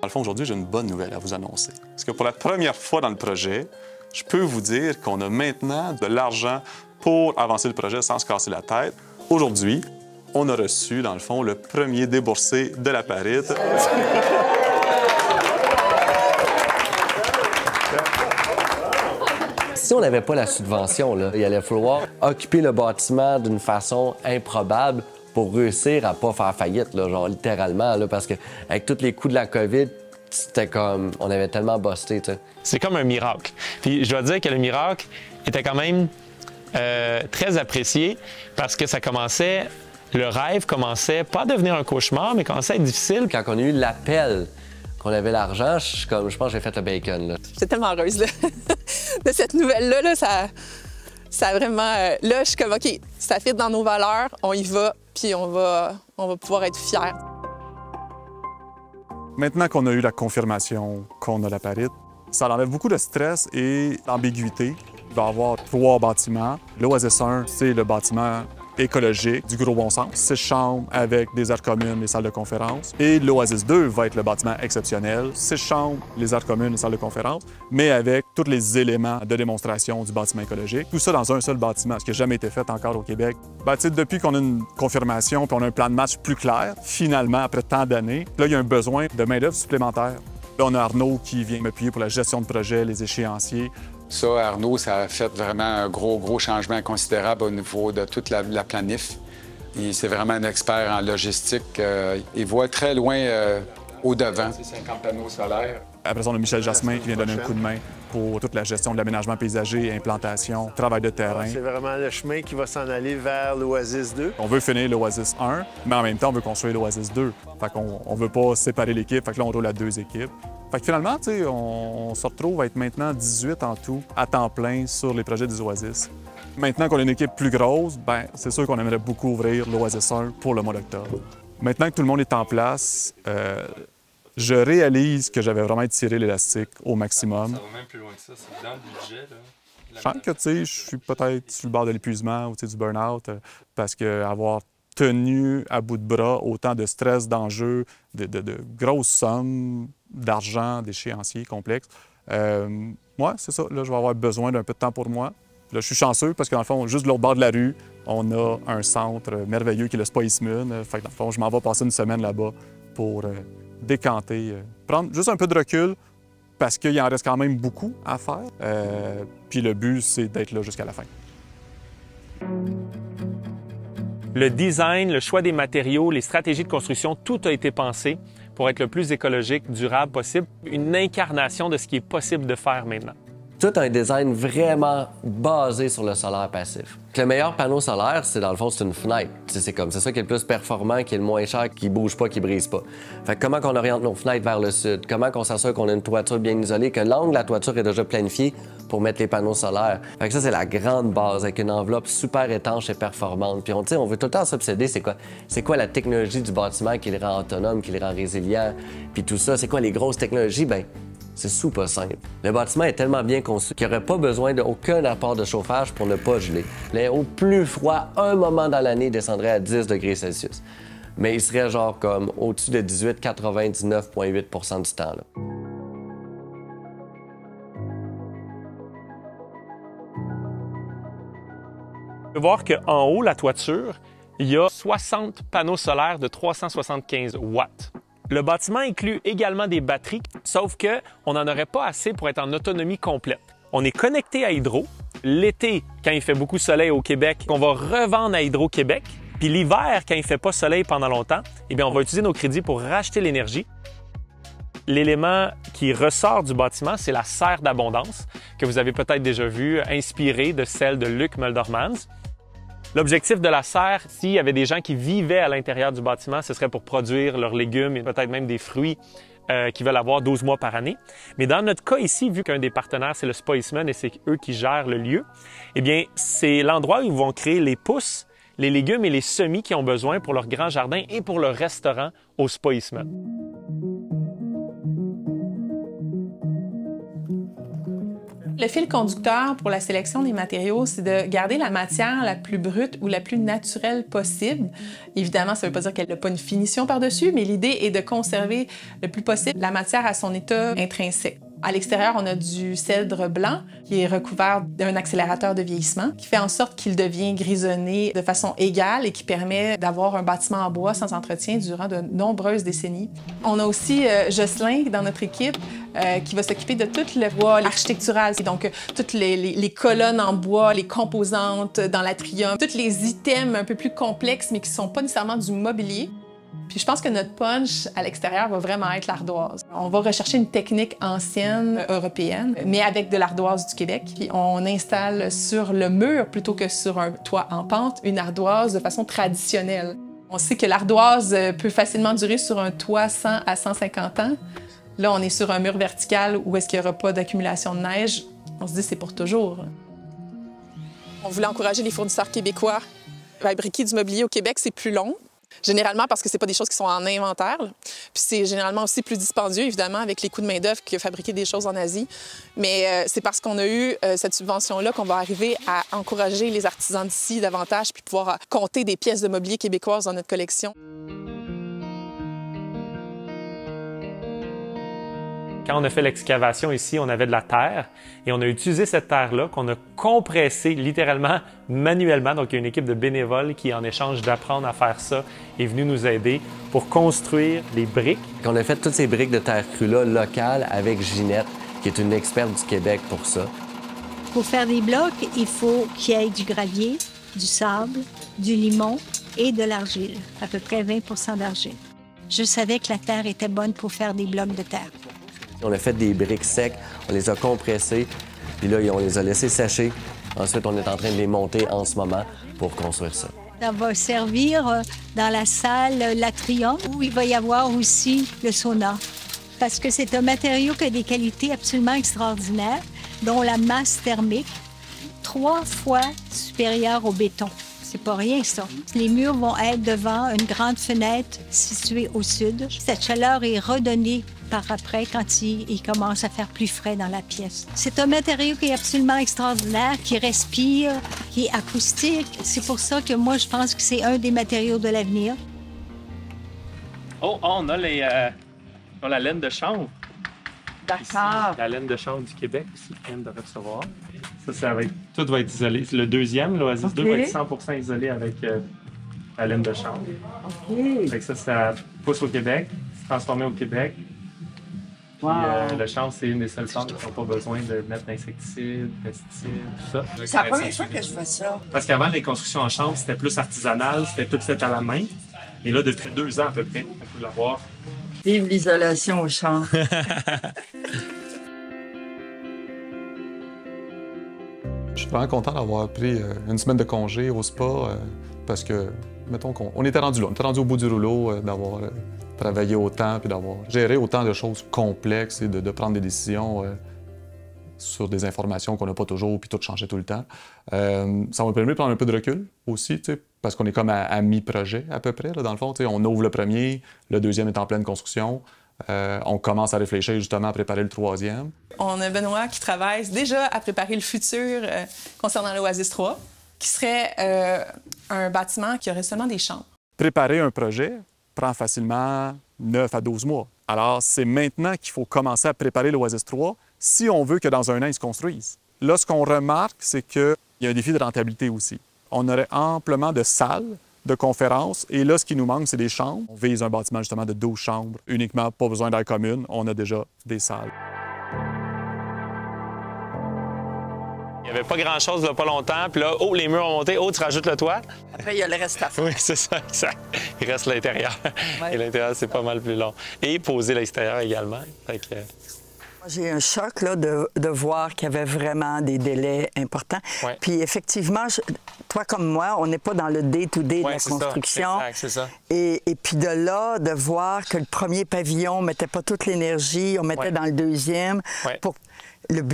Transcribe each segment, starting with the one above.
Dans le fond, aujourd'hui, j'ai une bonne nouvelle à vous annoncer. Parce que pour la première fois dans le projet, je peux vous dire qu'on a maintenant de l'argent pour avancer le projet sans se casser la tête. Aujourd'hui, on a reçu, dans le fond, le premier déboursé de la Parite. Si on n'avait pas la subvention, là, il allait falloir occuper le bâtiment d'une façon improbable pour réussir à ne pas faire faillite, là, genre littéralement, là, parce qu'avec tous les coups de la COVID, c'était comme... On avait tellement busté, tu sais. C'est comme un miracle. Puis je dois dire que le miracle était quand même très apprécié parce que ça commençait... Le rêve commençait pas à devenir un cauchemar, mais commençait à être difficile. Quand on a eu l'appel qu'on avait l'argent, je pense que j'ai fait le bacon, là. J'étais tellement heureuse, là, de cette nouvelle-là. Là, ça a vraiment... là, je suis comme, OK, ça fit dans nos valeurs, on y va, puis on va pouvoir être fiers. Maintenant qu'on a eu la confirmation qu'on a la Parite, ça enlève beaucoup de stress et d'ambiguïté. Il va y avoir 3 bâtiments. L'Oasis 1, c'est le bâtiment écologique du gros bon sens. 6 chambres avec des aires communes, les salles de conférence. Et l'Oasis 2 va être le bâtiment exceptionnel. 6 chambres, les aires communes, les salles de conférence, mais avec tous les éléments de démonstration du bâtiment écologique. Tout ça dans un seul bâtiment, ce qui n'a jamais été fait encore au Québec. Ben, depuis qu'on a une confirmation puis on a un plan de match plus clair, finalement, après tant d'années, là, il y a un besoin de main-d'œuvre supplémentaire. Là, on a Arnaud qui vient m'appuyer pour la gestion de projet, les échéanciers. Ça, Arnaud, ça a fait vraiment un gros changement considérable au niveau de toute la planif. C'est vraiment un expert en logistique. Il voit très loin au-devant. C'est 50 panneaux solaires. Après ça, on a Michel Jasmin qui vient donner un coup de main pour toute la gestion de l'aménagement paysager, implantation, travail de terrain. C'est vraiment le chemin qui va s'en aller vers l'Oasis 2. On veut finir l'Oasis 1, mais en même temps, on veut construire l'Oasis 2. Fait qu'on veut pas séparer l'équipe. Fait que là, on roule à 2 équipes. Fait que finalement, tu sais, on se retrouve à être maintenant 18 en tout, à temps plein, sur les projets des Oasis. Maintenant qu'on a une équipe plus grosse, ben c'est sûr qu'on aimerait beaucoup ouvrir l'Oasis 1 pour le mois d'octobre. Maintenant que tout le monde est en place, je réalise que j'avais vraiment étiré l'élastique au maximum. Ça va même plus loin que ça, c'est dans le budget, là. Je sens que, tu sais, je suis peut-être sur le bord de l'épuisement ou du burn-out parce qu'avoir tenu à bout de bras autant de stress, d'enjeux, de grosses sommes d'argent, d'échéanciers complexes, moi, c'est ça. Là, je vais avoir besoin d'un peu de temps pour moi. Là, je suis chanceux parce que, dans le fond, juste de l'autre bord de la rue, on a un centre merveilleux qui est le Spice Moon. Fait que, dans le fond, je m'en vais passer une semaine là-bas pour décanter, prendre juste un peu de recul parce qu'il en reste quand même beaucoup à faire. Puis le but, c'est d'être là jusqu'à la fin. Le design, le choix des matériaux, les stratégies de construction, tout a été pensé pour être le plus écologique, durable possible. Une incarnation de ce qui est possible de faire maintenant. Tout un design vraiment basé sur le solaire passif. Le meilleur panneau solaire, c'est dans le fond, c'est une fenêtre. C'est ça qui est le plus performant, qui est le moins cher, qui bouge pas, qui brise pas. Fait que comment qu'on oriente nos fenêtres vers le sud? Comment qu'on s'assure qu'on a une toiture bien isolée, que l'angle de la toiture est déjà planifié pour mettre les panneaux solaires? Fait que ça, c'est la grande base, avec une enveloppe super étanche et performante. Puis on veut tout le temps s'obséder, c'est quoi la technologie du bâtiment qui le rend autonome, qui le rend résilient, puis tout ça. C'est quoi les grosses technologies? Ben c'est super simple. Le bâtiment est tellement bien conçu qu'il n'y aurait pas besoin d'aucun apport de chauffage pour ne pas geler. Au plus froid, un moment dans l'année, il descendrait à 10 degrés Celsius. Mais il serait genre comme au-dessus de 18, 99,8 % du temps. Là. On peut voir qu'en haut, la toiture, il y a 60 panneaux solaires de 375 watts. Le bâtiment inclut également des batteries, sauf qu'on n'en aurait pas assez pour être en autonomie complète. On est connecté à Hydro. L'été, quand il fait beaucoup de soleil au Québec, on va revendre à Hydro-Québec. Puis l'hiver, quand il ne fait pas soleil pendant longtemps, eh bien, on va utiliser nos crédits pour racheter l'énergie. L'élément qui ressort du bâtiment, c'est la serre d'abondance, que vous avez peut-être déjà vue, inspirée de celle de Luc Muldermans. L'objectif de la serre, s'il y avait des gens qui vivaient à l'intérieur du bâtiment, ce serait pour produire leurs légumes et peut-être même des fruits qu'ils veulent avoir 12 mois par année. Mais dans notre cas ici, vu qu'un des partenaires, c'est le Spiceman et c'est eux qui gèrent le lieu, eh bien, c'est l'endroit où ils vont créer les pousses, les légumes et les semis qu'ils ont besoin pour leur grand jardin et pour leur restaurant au Spiceman. Le fil conducteur pour la sélection des matériaux, c'est de garder la matière la plus brute ou la plus naturelle possible. Évidemment, ça ne veut pas dire qu'elle n'a pas une finition par-dessus, mais l'idée est de conserver le plus possible la matière à son état intrinsèque. À l'extérieur, on a du cèdre blanc qui est recouvert d'un accélérateur de vieillissement qui fait en sorte qu'il devient grisonné de façon égale et qui permet d'avoir un bâtiment en bois sans entretien durant de nombreuses décennies. On a aussi Jocelyn dans notre équipe qui va s'occuper de tout le bois architectural, donc toutes les colonnes en bois, les composantes dans l'atrium, tous les items un peu plus complexes mais qui ne sont pas nécessairement du mobilier. Puis je pense que notre punch à l'extérieur va vraiment être l'ardoise. On va rechercher une technique ancienne européenne, mais avec de l'ardoise du Québec. Puis on installe sur le mur, plutôt que sur un toit en pente, une ardoise de façon traditionnelle. On sait que l'ardoise peut facilement durer sur un toit 100 à 150 ans. Là, on est sur un mur vertical où est-ce qu'il n'y aura pas d'accumulation de neige. On se dit c'est pour toujours. On voulait encourager les fournisseurs québécois. Fabriquer du mobilier au Québec, c'est plus long. Généralement parce que ce pas des choses qui sont en inventaire. Là. Puis c'est généralement aussi plus dispendieux, évidemment, avec les coûts de main-d'œuvre que fabriquer des choses en Asie. Mais c'est parce qu'on a eu cette subvention-là qu'on va arriver à encourager les artisans d'ici davantage puis pouvoir compter des pièces de mobilier québécoises dans notre collection. Quand on a fait l'excavation ici, on avait de la terre et on a utilisé cette terre-là qu'on a compressée littéralement manuellement. Donc, il y a une équipe de bénévoles qui, en échange d'apprendre à faire ça, est venue nous aider pour construire les briques. On a fait toutes ces briques de terre crue-là locales avec Ginette, qui est une experte du Québec pour ça. Pour faire des blocs, il faut qu'il y ait du gravier, du sable, du limon et de l'argile, à peu près 20 d'argile. Je savais que la terre était bonne pour faire des blocs de terre. On a fait des briques secs, on les a compressées, puis là, on les a laissées sécher. Ensuite, on est en train de les monter en ce moment pour construire ça. Ça va servir dans la salle l'atrium, où il va y avoir aussi le sauna. Parce que c'est un matériau qui a des qualités absolument extraordinaires, dont la masse thermique 3 fois supérieure au béton. C'est pas rien, ça. Les murs vont être devant une grande fenêtre située au sud. Cette chaleur est redonnée par après quand il commence à faire plus frais dans la pièce. C'est un matériau qui est absolument extraordinaire, qui respire, qui est acoustique. C'est pour ça que moi, je pense que c'est un des matériaux de l'avenir. Oh, on a la laine de chanvre. D'accord. La laine de chanvre du Québec aussi, qui vient de recevoir. Tout va être isolé. Le deuxième, l'Oasis 2, va être 100% isolé avec la laine de chanvre. OK. Fait que ça pousse au Québec, c'est transformé au Québec. Puis le chanvre, c'est une des seules plantes qui n'ont pas besoin de mettre d'insecticides, pesticides, tout ça. C'est la première fois que je fais ça. Parce qu'avant, les constructions en chanvre, c'était plus artisanal, c'était tout fait à la main. Et là, depuis 2 ans à peu près, on peut l'avoir. Vive l'isolation au champ. Je suis vraiment content d'avoir pris une semaine de congé au spa parce que, mettons qu'on était rendu là, on était rendu au bout du rouleau, d'avoir travaillé autant puis d'avoir géré autant de choses complexes et de prendre des décisions sur des informations qu'on n'a pas toujours puis tout changer tout le temps. Ça m'a permis de prendre un peu de recul aussi, parce qu'on est comme à mi-projet à peu près, là, dans le fond. On ouvre le premier, le deuxième est en pleine construction. On commence à réfléchir justement à préparer le troisième. On a Benoît qui travaille déjà à préparer le futur concernant l'Oasis 3, qui serait un bâtiment qui aurait seulement des chambres. Préparer un projet prend facilement 9 à 12 mois. Alors, c'est maintenant qu'il faut commencer à préparer l'Oasis 3 si on veut que dans 1 an, il se construise. Là, ce qu'on remarque, c'est qu'il y a un défi de rentabilité aussi. On aurait amplement de salles de conférences. Et là, ce qui nous manque, c'est des chambres. On vise un bâtiment justement de 12 chambres uniquement, pas besoin d'air commune. On a déjà des salles. Il n'y avait pas grand-chose là, pas longtemps. Puis là, oh, les murs ont monté. Oh, tu rajoutes le toit. Après, il y a le reste à faire. Oui, c'est ça, exact. Il reste l'intérieur. Ouais. Et l'intérieur, c'est pas mal plus long. Et poser l'extérieur également. Fait que... J'ai un choc là, de voir qu'il y avait vraiment des délais importants. Ouais. Puis effectivement, toi comme moi, on n'est pas dans le day-to-day de la c'est construction. ça. Exact, c'est ça. Et puis de là, de voir que le premier pavillon, on ne mettait pas toute l'énergie, on mettait dans le deuxième. Ouais. Le but,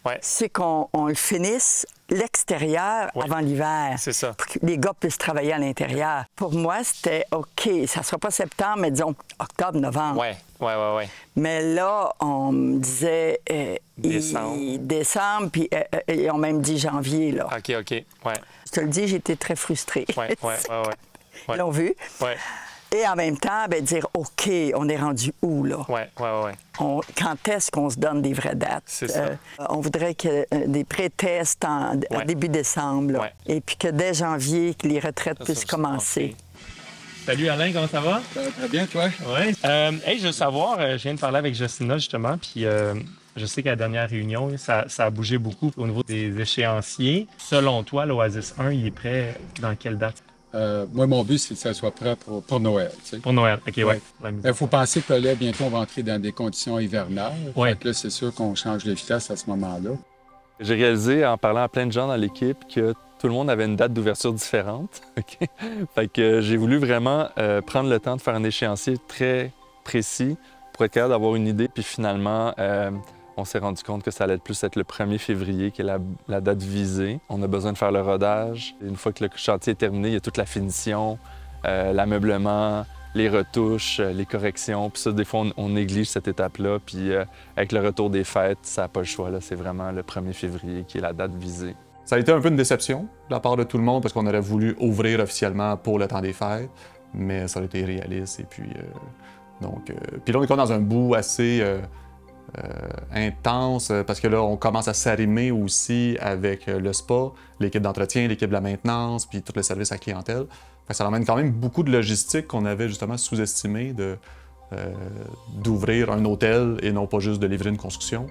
Ouais. c'est qu'on le finisse l'extérieur avant l'hiver. C'est ça. Pour que les gars puissent travailler à l'intérieur. Pour moi, c'était OK, ça ne sera pas septembre, mais disons octobre, novembre. Ouais. Mais là, on me disait décembre, puis ils ont même dit janvier, là. OK, ouais. Je te le dis, j'ai été très frustrée. Ouais. Ils l'ont vu. Ouais. Et en même temps, bien, dire OK, on est rendu où, là? Ouais. Quand est-ce qu'on se donne des vraies dates? C'est ça. On voudrait que des pré-tests en début décembre, là. Ouais. Et puis que dès janvier, que les retraites puissent commencer. Salut Alain, comment ça va? Très bien, toi? Oui. Je veux savoir, je viens de parler avec Justina justement, puis je sais qu'à la dernière réunion, ça a bougé beaucoup au niveau des échéanciers. Selon toi, l'Oasis 1, il est prêt dans quelle date? Moi, mon but, c'est que ça soit prêt pour Noël. Tu sais. Pour Noël, OK, ouais. Il faut penser que là, bientôt, on va entrer dans des conditions hivernales. Ouais. Fait que là, c'est sûr qu'on change de vitesse à ce moment-là. J'ai réalisé, en parlant à plein de gens dans l'équipe, que tout le monde avait une date d'ouverture différente. Okay? Fait que j'ai voulu vraiment prendre le temps de faire un échéancier très précis pour être capable d'avoir une idée. Puis finalement, on s'est rendu compte que ça allait plus être le 1er février qui est la date visée. On a besoin de faire le rodage. Une fois que le chantier est terminé, il y a toute la finition, l'ameublement, les retouches, les corrections. Puis ça, des fois, on néglige cette étape-là. Puis avec le retour des fêtes, ça n'a pas le choix. C'est vraiment le 1er février qui est la date visée. Ça a été un peu une déception de la part de tout le monde parce qu'on aurait voulu ouvrir officiellement pour le temps des fêtes, mais ça a été réaliste. Et puis, puis là, on est dans un bout assez intense parce que là, on commence à s'arrimer aussi avec le spa, l'équipe d'entretien, l'équipe de la maintenance, puis tout le service à clientèle. Fait que ça amène quand même beaucoup de logistique qu'on avait justement sous-estimé d'ouvrir un hôtel et non pas juste de livrer une construction.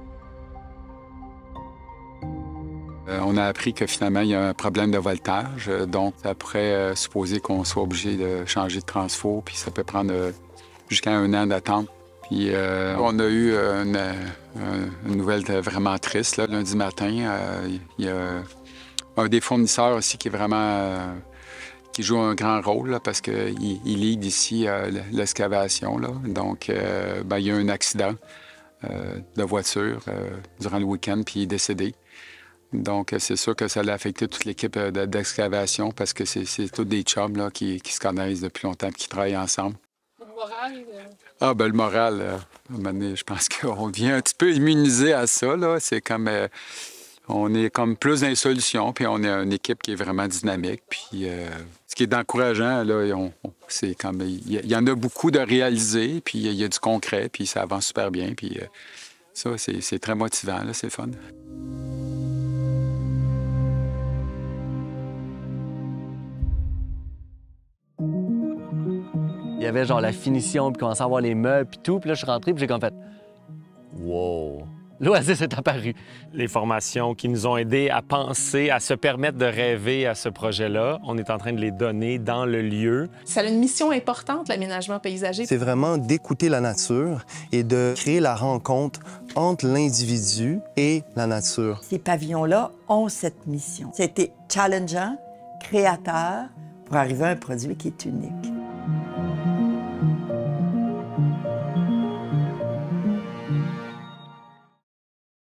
On a appris que finalement, il y a un problème de voltage. Donc, ça pourrait supposer qu'on soit obligé de changer de transfo, puis ça peut prendre jusqu'à 1 an d'attente. Puis on a eu une nouvelle vraiment triste. Là. Lundi matin, il y a un des fournisseurs aussi qui est vraiment... qui joue un grand rôle là, parce qu'il lead ici l'excavation. Là. Donc, il y a eu un accident de voiture durant le week-end, puis il est décédé. Donc, c'est sûr que ça a affecté toute l'équipe d'excavation parce que c'est tous des chums là, qui se connaissent depuis longtemps et qui travaillent ensemble. Le moral? Le moral, à un moment donné, je pense qu'on devient un petit peu immunisé à ça. Là. C'est comme... on est comme plus dans les solutions, puis on est une équipe qui est vraiment dynamique. Puis, ce qui est encourageant, là, c'est comme... Il y en a beaucoup de réalisés, puis il y a du concret, puis ça avance super bien. Puis ça, c'est très motivant, là, c'est le fun. Il y avait genre la finition, puis commençait à avoir les meubles, puis tout. Puis là, je suis rentré, puis j'ai comme fait « Wow! » L'Oasis est apparu. Les formations qui nous ont aidés à penser, à se permettre de rêver à ce projet-là, on est en train de les donner dans le lieu. Ça a une mission importante, l'aménagement paysager. C'est vraiment d'écouter la nature et de créer la rencontre entre l'individu et la nature. Ces pavillons-là ont cette mission. C'était challengeant, créateur, pour arriver à un produit qui est unique.